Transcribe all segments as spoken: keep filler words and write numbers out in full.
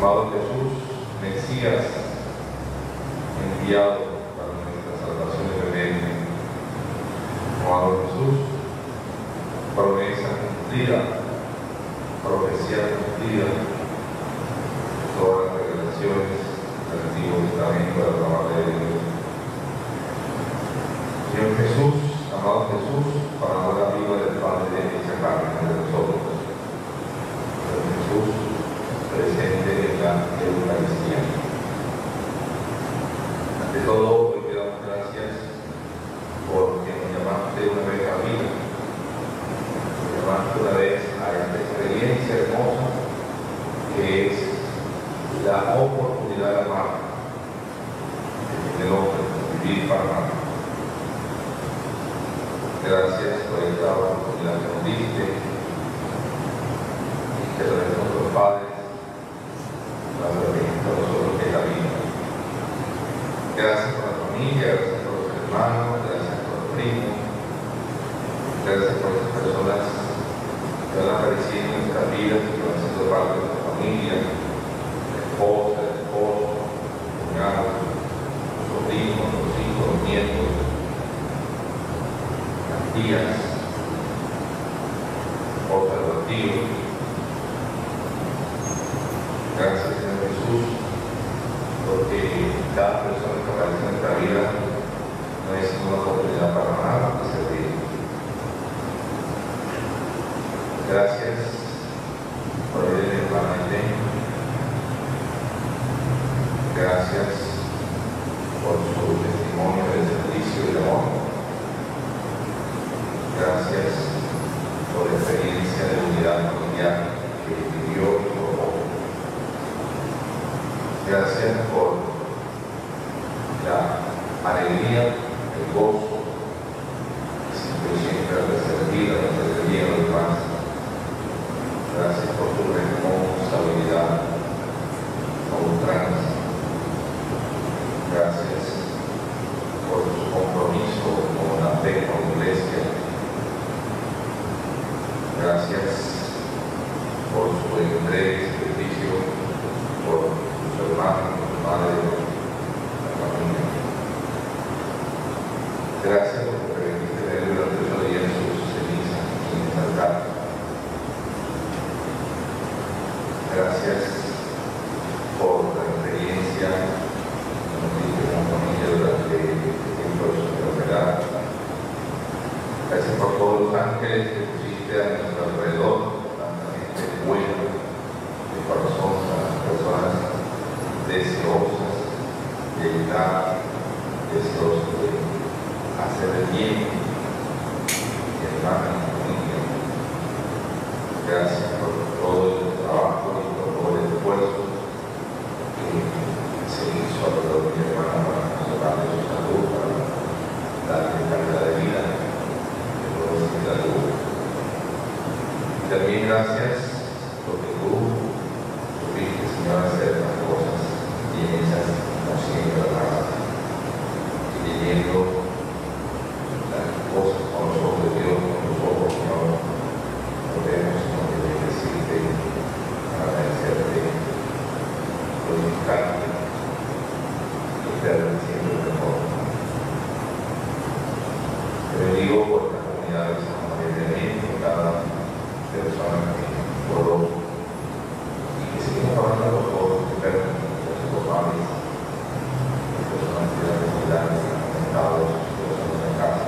Amado Jesús, Mesías, enviado para nuestra salvación y remedio. Amado Jesús, promesa cumplida, profecía cumplida, todas las revelaciones del Antiguo Testamento de la palabra de Dios. Señor Jesús, amado Jesús, palabra viva del Padre de esa carne de nosotros. Señor Jesús, presente en la Eucaristía. Ante todo, hoy te damos gracias porque nos llamaste una vez a vida, nos llamaste una vez a esta experiencia hermosa que es la oportunidad de amar, de hombre, vivir para amar. Gracias por esta oportunidad que nos diste y que lo de nuestros padres la permita a nosotros que es la vida. Gracias por la familia, gracias por los hermanos, gracias por los primos, gracias por las personas que van apareciendo en nuestras vidas y que van siendo parte de nuestra familia, la esposa, el esposo, los cuñados, los sobrinos, los hijos, los nietos, las tías, esposas de los tíos. Gracias, Señor Jesús, porque cada persona que aparece en nuestra vida no es una oportunidad para nada de servir. Gracias por ir en el planeta. Gracias por su testimonio de servicio y de amor. Gracias por la experiencia de unidad familiar que vivió y formó. Gracias por la alegría, el gozo, siempre siempre de servir, de hacer bien a los demás. Gracias por tu responsabilidad a ultranza. Gracias por su compromiso con la fe, con la iglesia. Gracias por su entrega y sacrificio por sus hermanos, sus madres, la familia. Gracias por permitirte tener durante ocho días sus cenizas sin exaltar. Gracias por la experiencia que nos diste como familia durante el tiempo de su enfermedad. Gracias por todos los ángeles que pusiste a nuestro alrededor, tanta gente buena, de corazón, a las personas deseosas de ayudar, deseosas de hacer el bien, y hermana y familia. Gracias por todo el trabajo y por todo el esfuerzo que se hizo alrededor de mi hermana para conservarle su salud, para darle calidad de vida, que todo se queda luz. También gracias porque tú supiste, Señor, hacer las cosas y en esas no siempre las y leyendo las cosas con los ojos de Dios, con los ojos, Señor, podemos, Señor, decirte, agradecerte, glorificarte y estar siempre mejor. Te bendigo por la comunidad de San María de México, por cada persona que puedo y que seguimos hablando por todos los enfermos, los padres, las personas que dan comunidades, estados, personas en casa.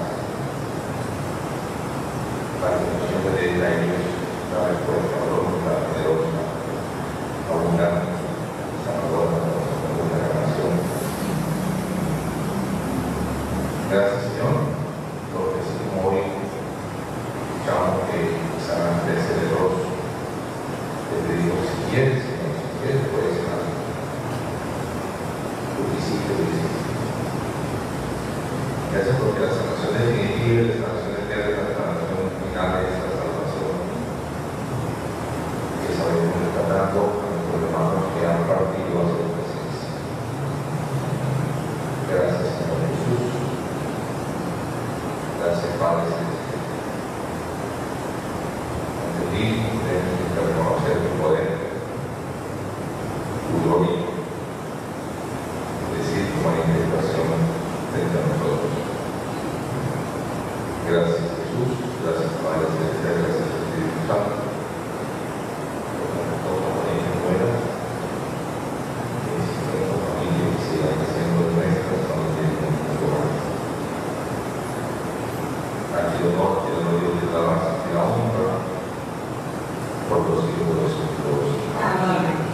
La institución de ellos, la respuesta lógica, poderosa, abundante, sanadora, de la nación. Gracias, Señor, por lo que decimos hoy. Escuchamos que sanan trece leprosos. Te pedimos, si quieres, Señor, si quieres, puedes sanar. Tú hiciste, tú hiciste. Gracias porque la sanación definitiva y la sanación eterna, la sanación final de esta salvación, que sabemos que está dando a nuestros hermanos que han partido a su presencia. Gracias, Señor Jesús. Gracias, Padre Celestial. Ante ti tenemos que reconocer tu poder, tu por los siglos de los siglos. Amén.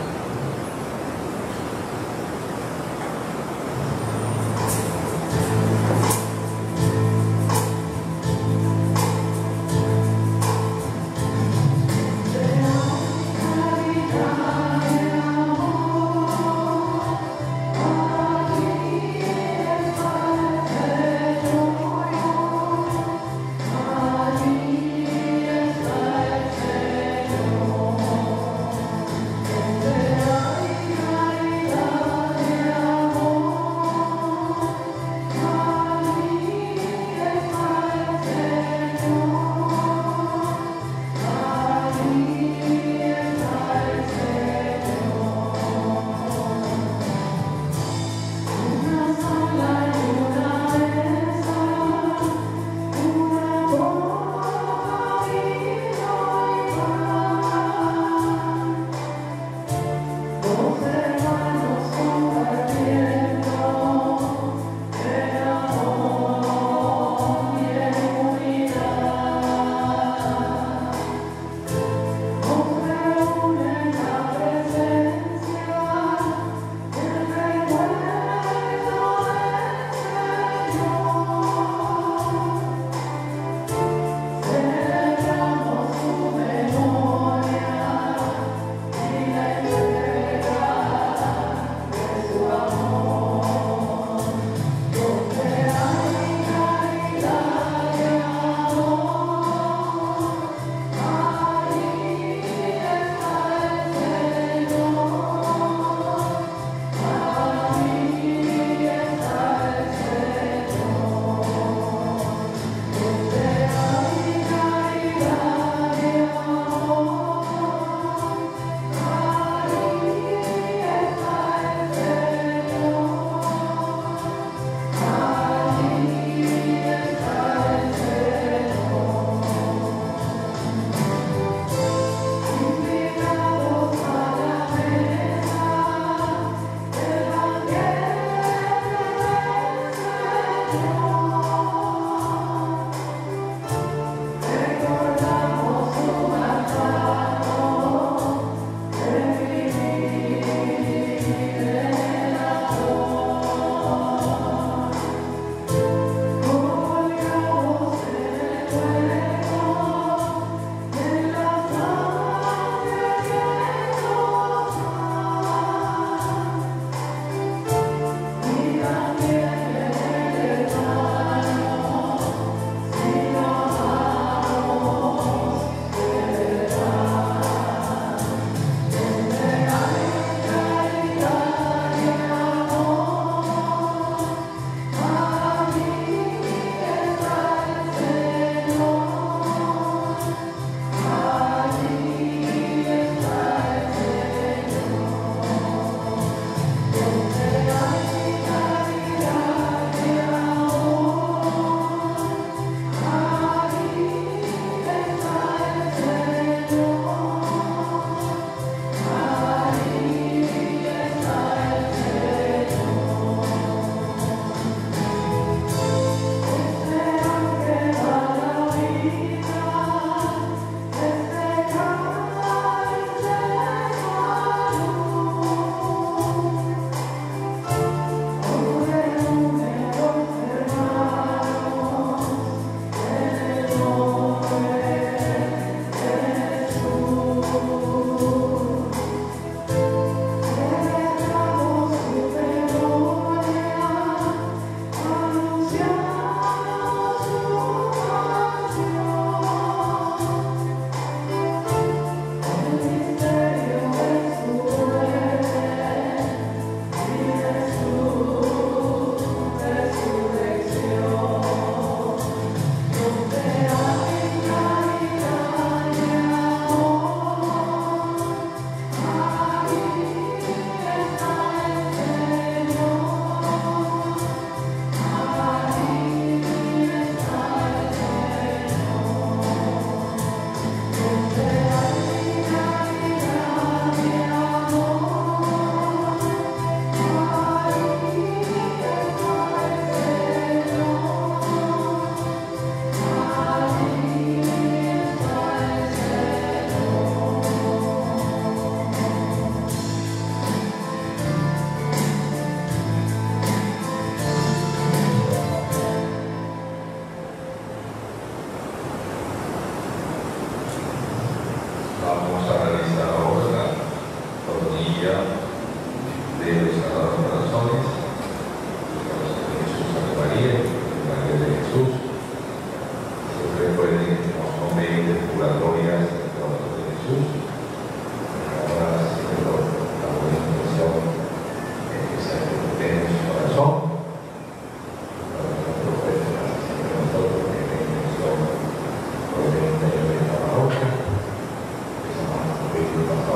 Thank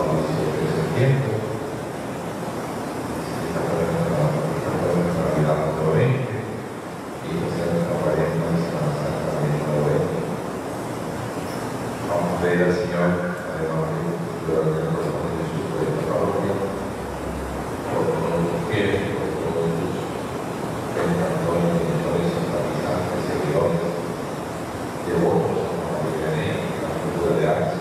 diecisiete de septiembre. Esta fue nuestra Navidad número veinte y esta será nuestra cuaresma de Semana Santa también número veinte. Vamos a pedir al Señor, además de el corazón de Jesús por esta parroquia, por todos los fieles, por todos los benefactores, benefactores, simpatizantes, seguidores, devotos a la Virgen, a la cultura de Ars.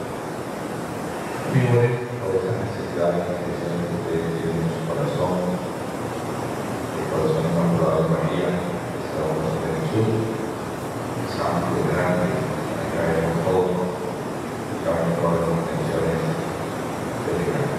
Vive por esas necesidades y peticiones que ustedes tienen en su corazón, el corazón inmaculado de María, el corazón de Jesús, el santo y grande, que caemos todos, que caben todas las intenciones de pecado.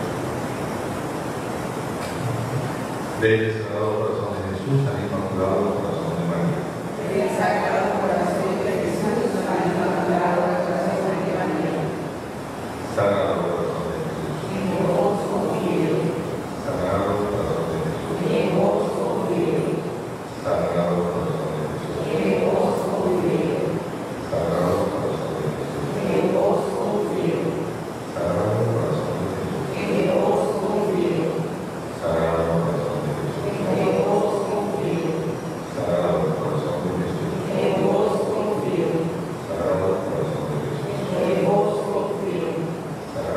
Del Sagrado Corazón de Jesús al Inmaculado Corazón de María. Del Sagrado Corazón de Jesús al Inmaculado Corazón de María. Sagrado Corazón de Jesús. En vos confío. Sagrado Corazón de Jesús. En vos confío. Sagrado Corazón de Jesús. En vos confío. Sagrado Corazón de Jesús. En vos confío. Sagrado Corazón de Jesús. En vos confío. Sagrado Corazón de Jesús. En vos confío. Sagrado Corazón de Jesús. En vos confío. Sagrado Corazón de Jesús. En vos confío. Sagrado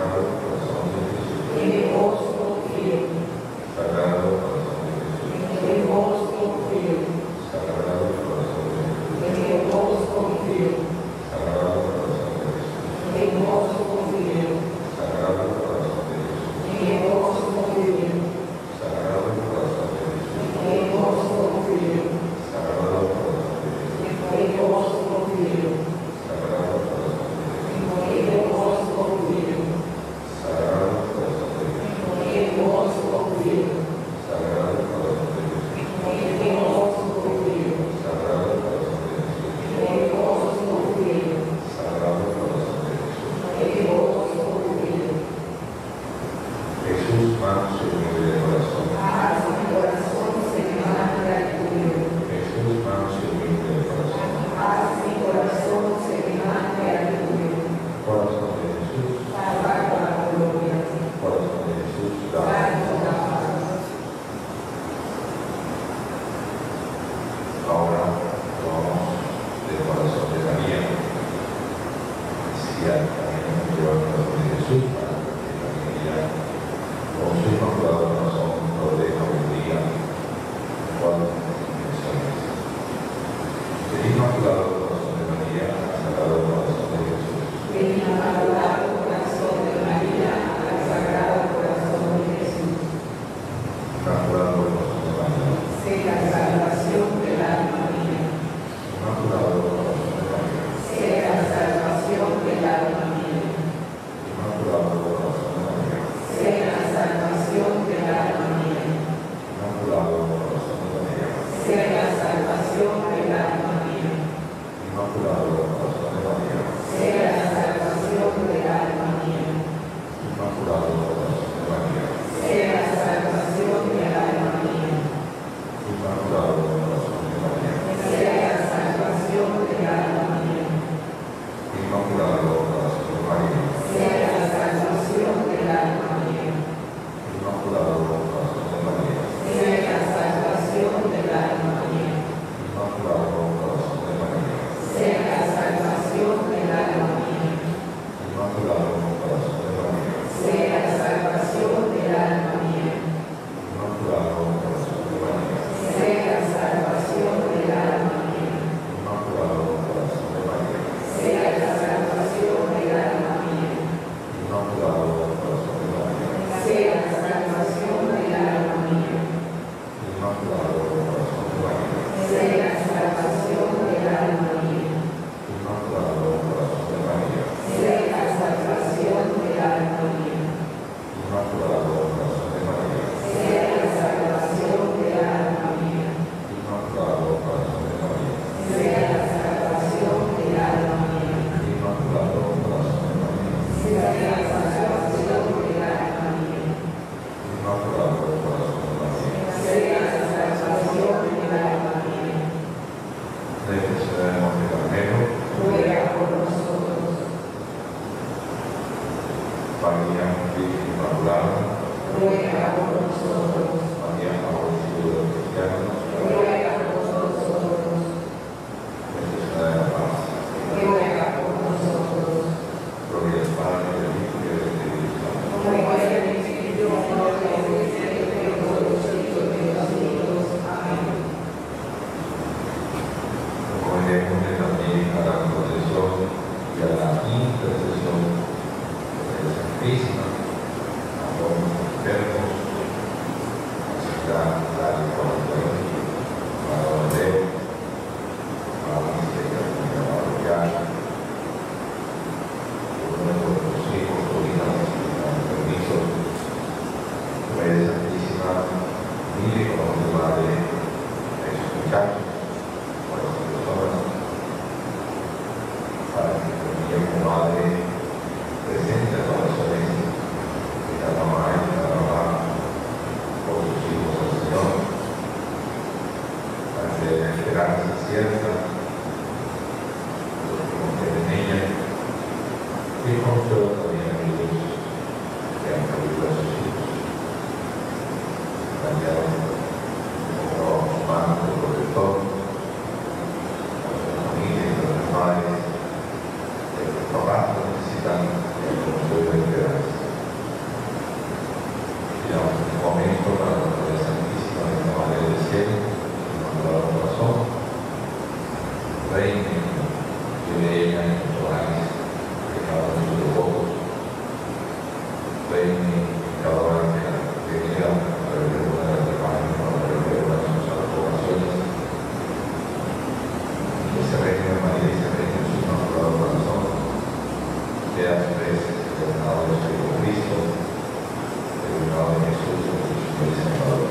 María, Virgen Inmaculada, ruega por nosotros. María, favorecida de los cristianos, Ruega por nosotros. Nuestra Señora de la Paz, Ruega por nosotros. gloria al Padre, al Hijo y al Espíritu Santo. Como es en el principio, ahora y siempre, y por los siglos de los siglos. Amén. Recomendemos también a la protección y a la intercesión de la Santísima, a todos los enfermos, a la ciudad, a la comunidad, a la bandera, a la miseria, a la parroquial, por nuestros hijos, sobrinos, con permiso, María Santísima, mire con su madre a esos muchachos, por las personas, para que ella como madre presente a corazones de cada mamá y cada papá por sus hijos al Señor, para que la esperanza cierta, los que confían en ella, y consuelo también a ellos que han perdido a sus hijos, cambiaron como manto protector, a las familias, a las madres, los papás necesitan el consuelo de esperanza. Pidamos un momento para la María Santísima de la Madre del Cielo, Inmaculado Corazón, reine, lleve ella en los hogares de cada uno de sus devotos, reine en cada hogar de la comunidad, para el reino de las hermanas, para el reino de sus oraciones, y ese reino de María y ese reino de su Inmaculado Corazón sea a su vez el reinado de nuestro Cristo, el reinado de Jesús, el Señor y Salvador.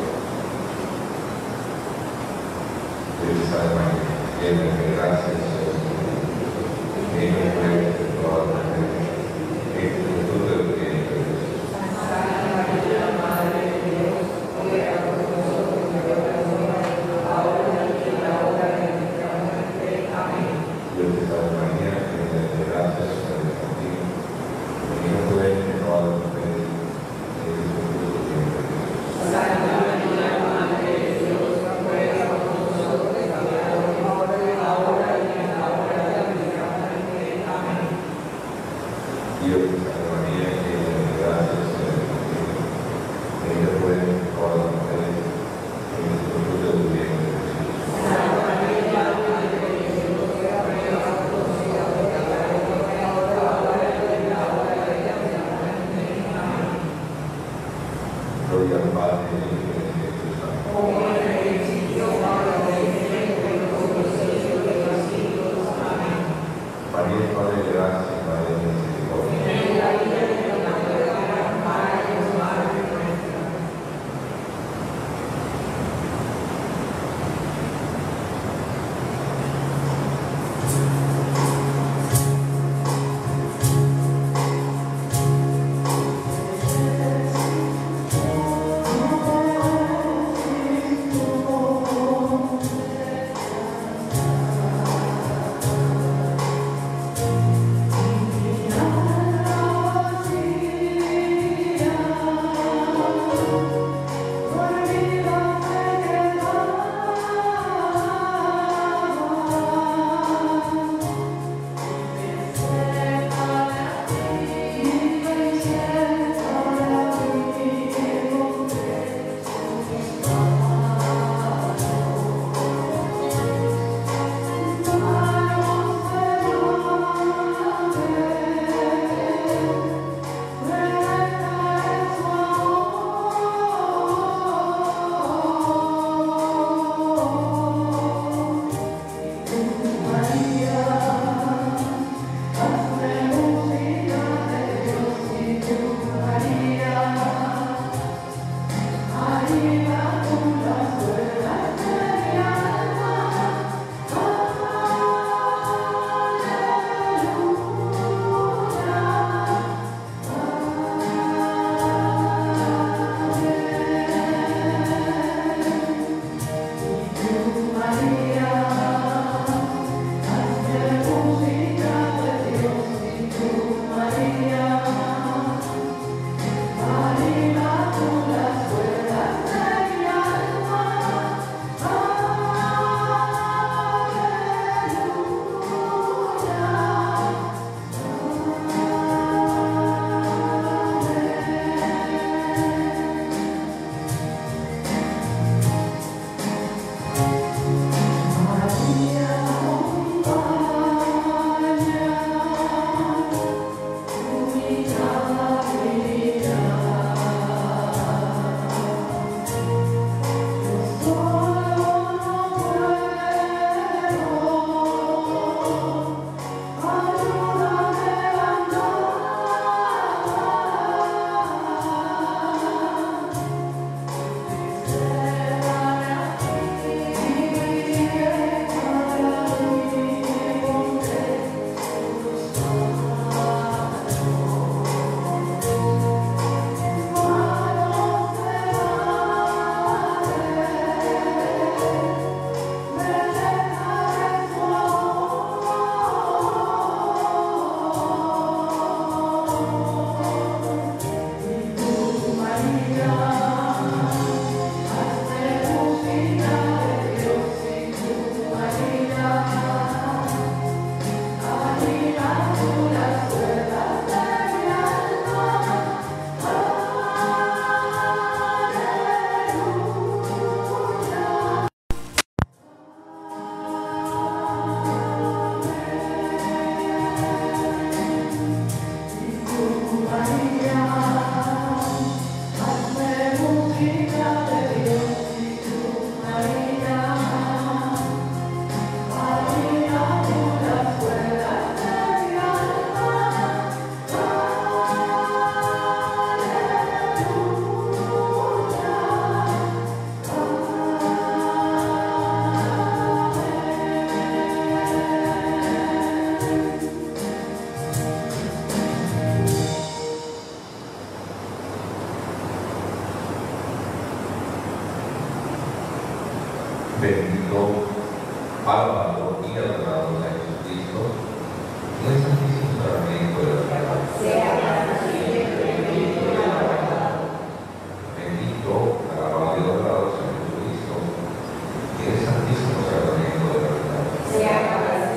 Dios sabe, María, llena de gracias, llena de gracias de toda la gente, en virtud del que Jesús. Santa María, Madre de Dios, ruega por nosotros pecadores, ahora y en la hora de nuestra muerte. Amén. Dios te salve María, llena de gracias, Señor es contigo. Bendita tú eres entre todas las mujeres, y bendito es el fruto de tu vientre, Jesús. Santa María, Madre de Dios, ruega por nosotros pecadores, ahora y en la hora de nuestra muerte. Amén. Dios te salve María, llena de gracias, Señor es contigo. Bendita tú eres entre todas las mujeres, y bendito es el fruto de tu vientre, Jesús. Santa María, Madre de Dios, ruega por nosotros pecadores, ahora y en la hora de nuestra muerte. Amén. Gloria al Padre, al Hijo y al Espíritu Santo. Como en el principio, ahora y siempre, y por los siglos de los siglos. Amén. María es Madre de gracia, Madre de misericordia. En la vida y en la muerte, Madre Madre nuestra. Thank Bendito, alabado y adorado sea Jesucristo, en el santísimo sacramento de la palabra. Bendito, alabado y adorado sea Jesucristo, en el santísimo sacramento de la palabra.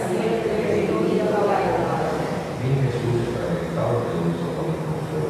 En Jesús sacramentado de luz o con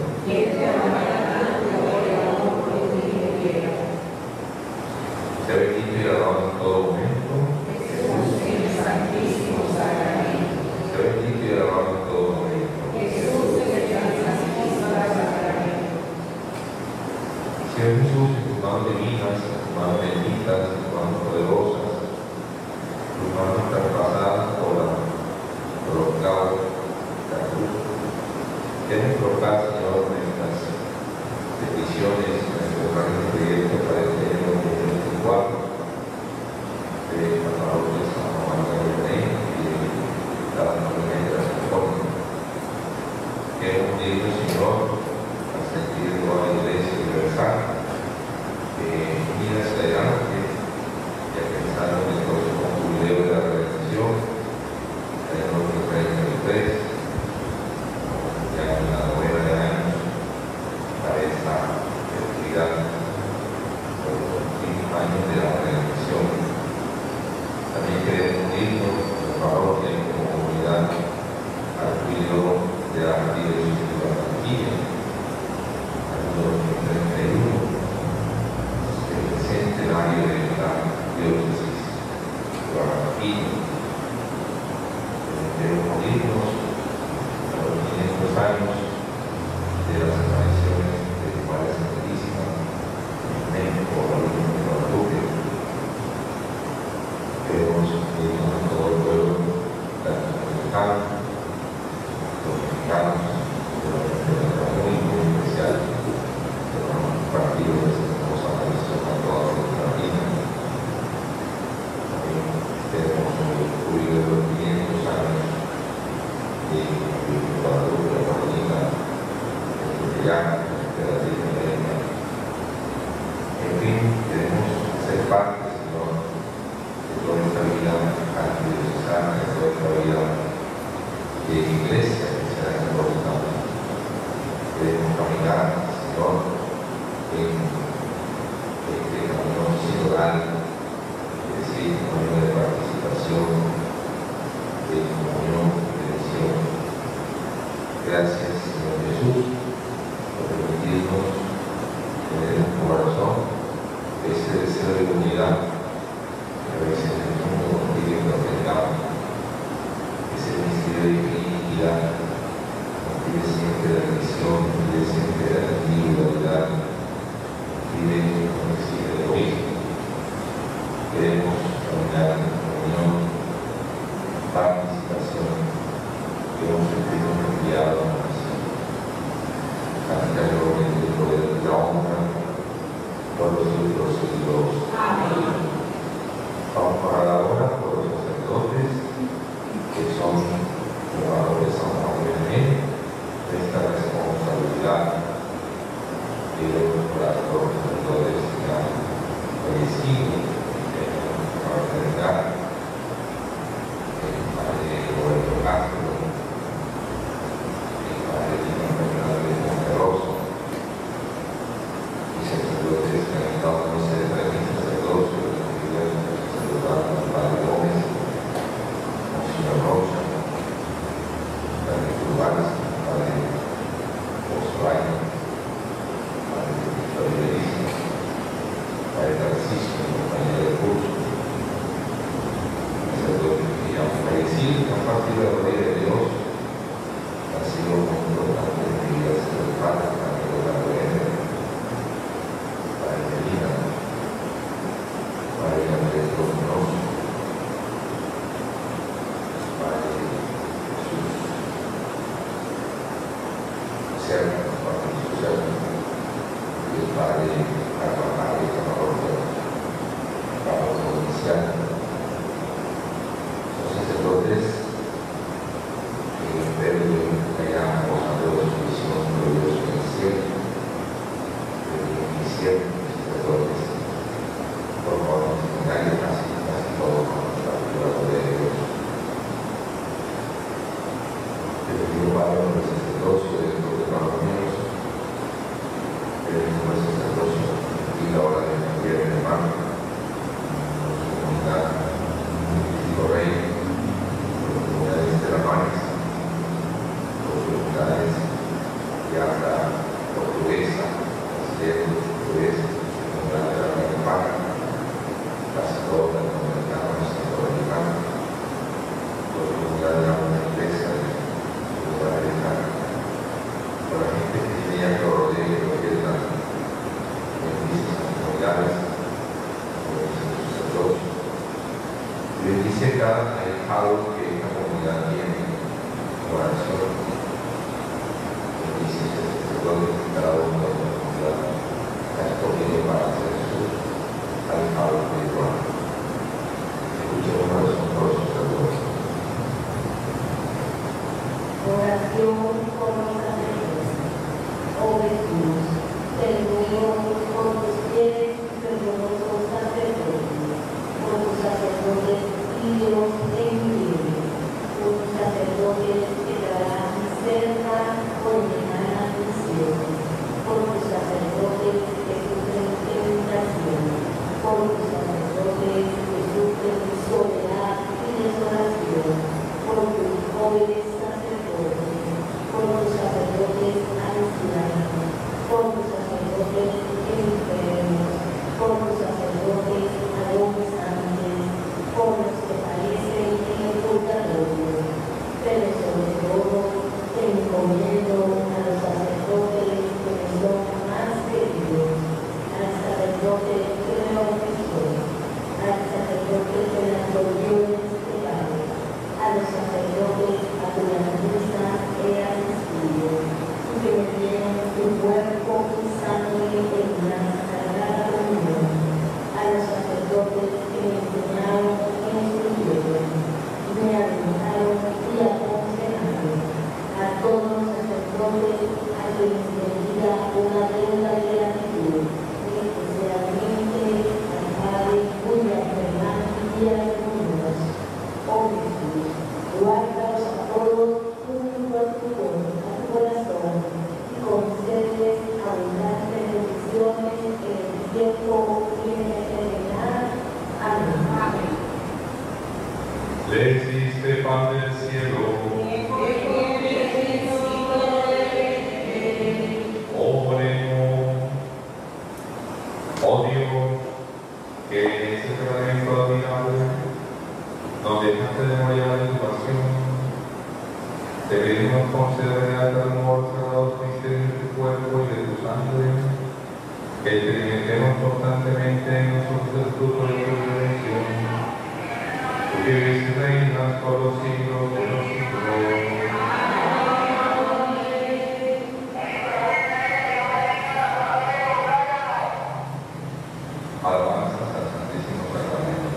sea bendito y alabado en todo momento. Jesús en el santísimo sacramento. Sea bendito y alabado en todo momento. Jesús en el santísimo sacramento. Sea Jesús en tus manos divinas, en tus manos benditas, en tus manos poderosas, en tus manos traspasadas por la por los clavos de la cruz. Tienes colocar, Señor, nuestras peticiones, nuestros grandes proyectos para este año dos mil veinticuatro, de la parroquia de San Juan de Rey y de cada familia de la Reforma. Queremos pedirle, Señor, al sentir de toda la Iglesia universal, que mira hacia adelante y a pensar en el próximo jubileo de la redención, en el año treinta y tres, ya en la novena de años, para esta festividad, por los últimos años de la redención. También queremos unirnos como parroquia y como comunidad al jubileo de la Arquidiócesis de Barranquilla, año dos mil treinta y uno, el centenario de la Diócesis de Barranquilla. Queremos unirnos a los quinientos años de las apariciones de tu Madre Santísima en México, la Virgen de Guadalupe. Queremos unirnos a todo el pueblo latinoamericano, los mexicanos, de la República muy, muy especial, que van a compartir esta hermosa aparición a toda nuestra vida. También tenemos el jubileo de los quinientos años de la Virgen de Guadalupe, la Carolina, el Llano, de la Virgen de Elena. En fin, queremos ser parte, Señor, de toda esta vida arquidiocesana, de toda esta vida de iglesia que será importante. Queremos caminar, Señor, en este camino sinodal, es decir, camino de participación, de comunión, de misión. Gracias, Señor Jesús, por permitirnos tener en tu corazón este deseo de unidad que a veces en el mundo nos pide que lo tengamos, ese misterio de iniquidad, nos pide siempre la división, nos pide siempre la individualidad, nos pide no exige el egoísmo. Queremos caminar en comunión, participación, que hemos sentido enviado a la nación. Santa gloria y el poder y la honra por los siglos de siglos. Amén. Vamos a orar ahora por los sacerdotes que son formadores de San Juan de Rey, de esta responsabilidad de orar por los sacerdotes que han fallecido en la fraternidad, el padre Roberto Castro, el padre Lino Fernández Monterroso, y sacerdotes que han estado en ese servicio sacerdocio, el padre Gómez, Monseñor Rocha, el padre Curvales, el padre Osvaldo, el padre Víctor Iberismo, el padre Francisco, el compañero de curso, sacerdotes que ya han fallecido, que han partido de la gloria de Dios, ha sido muy importante en mi vida, el padre Camilo Carrera, el padre Melina, el padre Andrés Romanoso, el padre Jesús Serna, el padre Jesús Serna, y el padre Carvajal de Camarota, el padre Provincial. Son sacerdotes que espero que hayan gozado de su visión gloriosa en el cielo, de mi cielo, sacerdotes, por favor, no tengan casi Desiste pan del cielo. Oremos. Oh Dios, que en ese sacramento admirable nos dejaste de morir en tu pasión, te pedimos conceder al amor sagrados misterios de tu cuerpo y de tu sangre, que experimentemos constantemente en nosotros el fruto de tu redención. Tú que vives y reinas por los siglos de los siglos. Alabanzas al Santísimo Sacramento.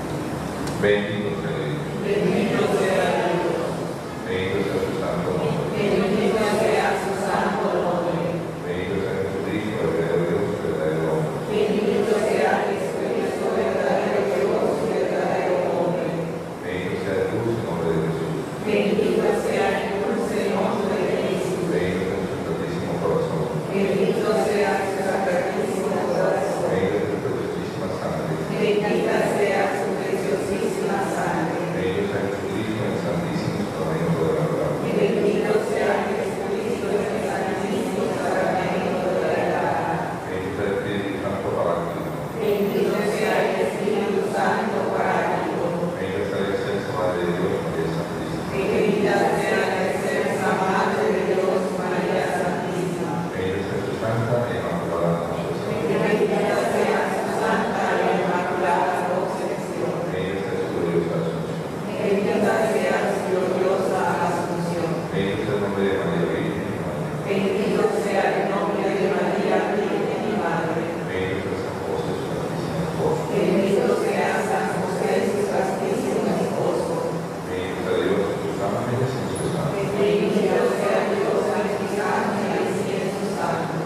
Bendito sea Dios. Bendito sea Dios. Bendito sea su santo nombre. Bendito sea su santo nombre. Bendito sea Jesucristo, el verdadero Dios, el verdadero hombre. Bendito sea Jesucristo, verdadero Dios, verdadero hombre. Bendito sea el dulce nombre de Jesús. Bendito sea el dulce nombre de Jesús. Bendito sea su santísimo corazón. Bendito sea su sacratísimo corazón. Bendito sea su preciosísima sangre. Bendita sea su preciosísima sangre. Bendito sea Jesucristo en el santísimo sacramento de la verdad. Bendito sea Jesucristo en el santísimo sacramento de la verdad. Bendito sea el Espíritu Santo Paráclito. Bendito sea el Espíritu Santo Paráclito. Bendita sea la excelsa Madre de Dios, María Santísima. Bendita sea la excelsa Madre de Dios, María Santísima. Bendita sea su santa e inmaculada concepción. Bendita sea su santa e inmaculada concepción. Bendita sea su gloriosa asunción. Bendita sea su gloriosa asunción. Bendito sea el nombre de María Virgen y Madre. Bendito sea el nombre de María Virgen y Madre. Bendito sea San José, su santísimo esposo. Bendito sea San José, su santísimo esposo. Bendito sea Dios en sus ángeles y en sus santos. Bendito sea Dios en sus ángeles y en sus santos.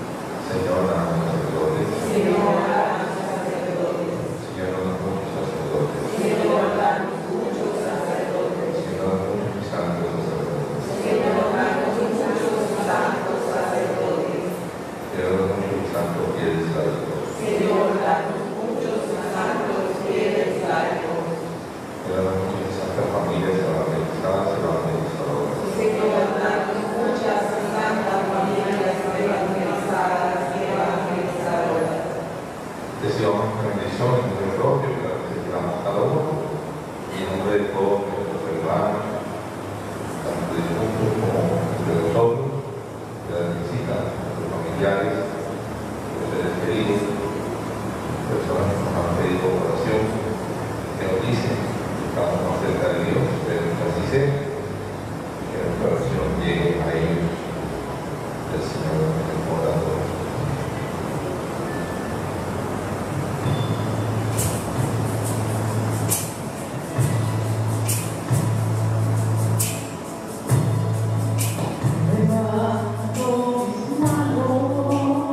Señor, danos sacerdotes. Señor, danos sacerdotes. Señor, danos muchos sacerdotes. Señor, danos muchos sacerdotes. Señor, danos muchos y santos sacerdotes. Señor, danos muchos santos sacerdotes. Señor, danos muchos y santos fieles laicos. Señor, danos muchos santos fieles laicos. Señor, danos muchas y santas familias evangelizadas y evangelizadoras. Señor, danos muchas santas familias evangelizadas y evangelizadoras. Deseamos esta bendición en nombre propio que la recibamos cada uno y en nombre de todos nuestros hermanos, tanto de juntos como de nosotros, de las visitas, nuestros familiares, los seres queridos, personas que nos han pedido oración, que nos dicen que estamos más cerca de Dios, pero que así sea, que nuestra oración llegue a ellos, el Señor nos orando. Levanto mis manos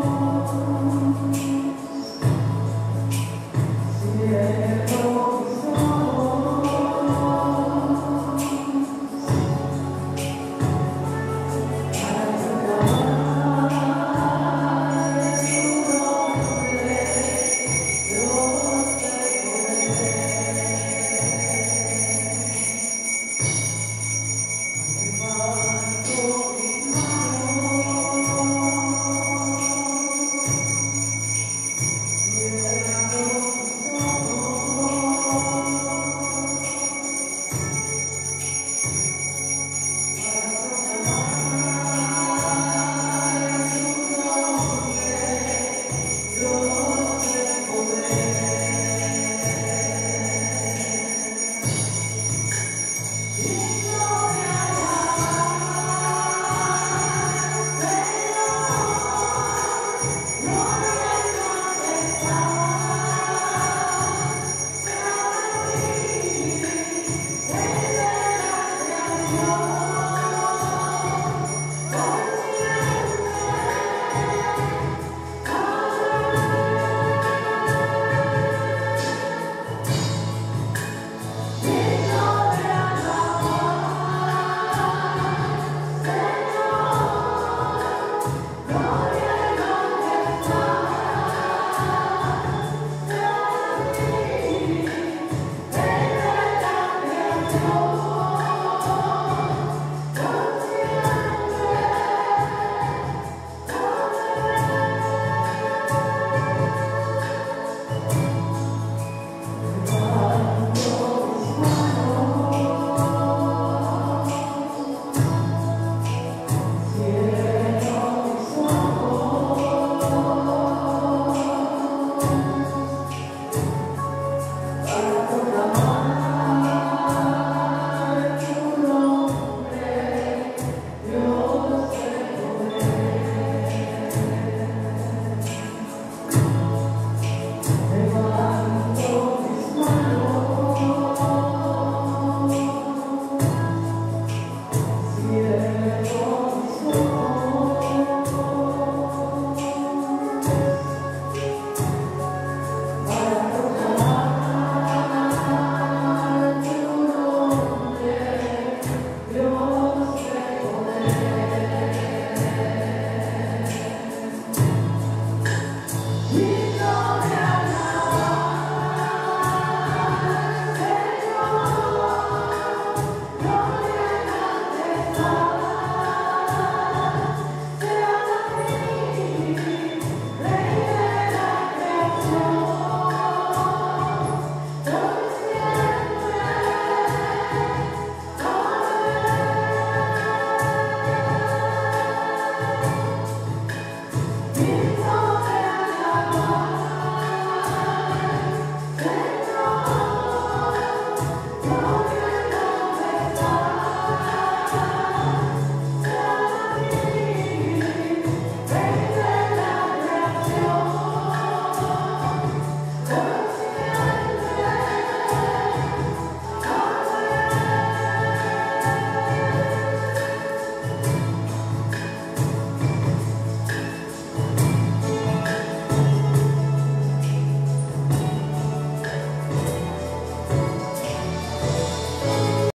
It's all